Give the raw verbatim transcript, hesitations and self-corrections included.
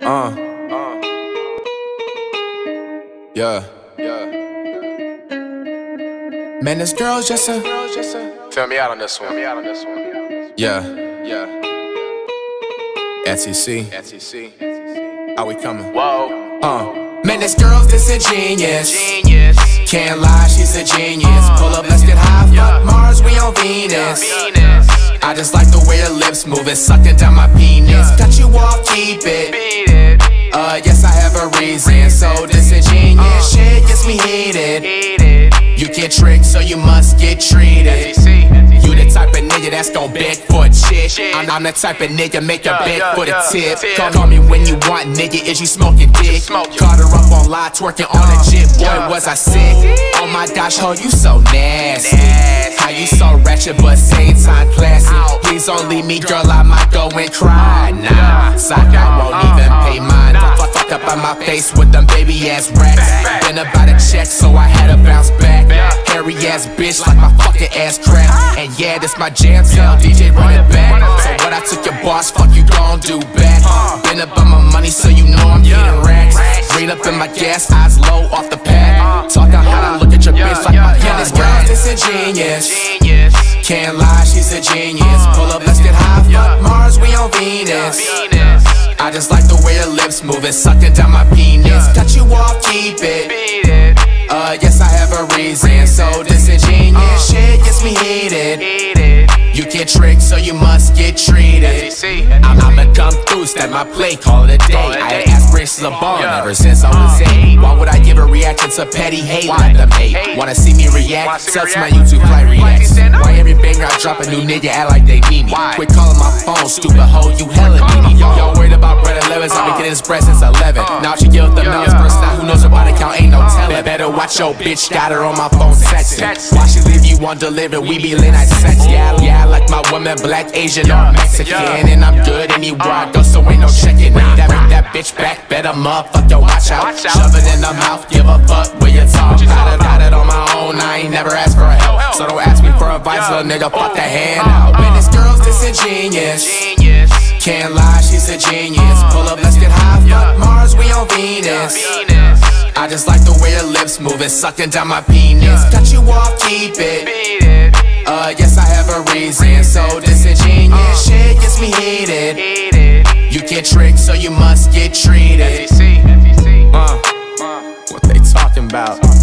Uh, uh, yeah, yeah. Man, this girl's just a. Fill me out on this one. Fill me out on this one. Yeah, yeah. S E C. S E C. How we coming? Whoa. Uh. Man, this girl's just a genius. Genius. Can't lie, she's a genius. Pull up, let's get high. Fuck Mars, we on Venus. Venus. I just like the way her lips move, it's sucking down my penis. Cut you off, keep it. Beat it. Uh, yes, I have a reason. So disingenuous shit gets me heated. You get tricked, so you must get treated. You the type of nigga that's gon' beg for a chick. I'm, I'm the type of nigga make a beg for the tip. Call, call me when you want, nigga, is you smoking dick? Caught her up on live, twerking on a jet, boy, was I sick. Oh my gosh, ho, you so nasty. How you so ratchet, but same time classy. Please don't leave me, girl, I might go and cry. Nah, sock, I won't even pay mine. Fuck, fuck up on my face with them baby ass racks. Been about a check, so I had to bounce back. Hairy ass bitch like my fucking ass crack. And yeah, this my jam, tell D J run it back. So what I took your boss, fuck you gon' do back. Been up on my money, so you know I'm getting racks. Green up in my gas, eyes low off the pad. Talking how I look at your bitch like my gun is gas. This a genius. Can't lie, she's a genius. Pull up, let's get high. Fuck Mars, we on Venus. I just like the way her lips move, it's sucking down my penis. Cut you off, keep it. Uh, yes, I have a reason. So disingenuous shit gets me heated. You get tricked, so you must get treated. I'm, I'ma come through, step my play, call it a day. I had aspirations of ball ever since I was eight. Why would I give a reaction to petty hate? Let them hate. Wanna see me react? Sub to my YouTube flight reacts. Why every banger I drop a new nigga act like they need me? Quit calling my phone, stupid hoe, you hella needy. Y'all worried about bread and livers, I've been getting this bread since eleven. Now she give up the melons first, now who knows about account, ain't no telling. Better watch your bitch, got her on my phone texting. Why she leave you undelivered, we be late night sex. Yeah, yeah, I like my woman black, Asian, or Mexican. And I'm good anywhere I go, so ain't no checking. That, that bitch back, better motherfuck, yo, watch out. Shove it in the mouth, give a fuck where you talk. Got it, got it on my own, I ain't never asked for help. So don't ask me for advice, little nigga, fuck that hand out. Man, this girl's disingenuous. Can't lie, she's a genius. Pull up, let's get high, fuck Mars, we on Venus. I just like the way her lips move, it's sucking down my penis. Cut you off, keep it. Uh, yes, I have a reason. So disingenuous shit gets me heated. You get tricked, so you must get treated. Uh, what they talking about?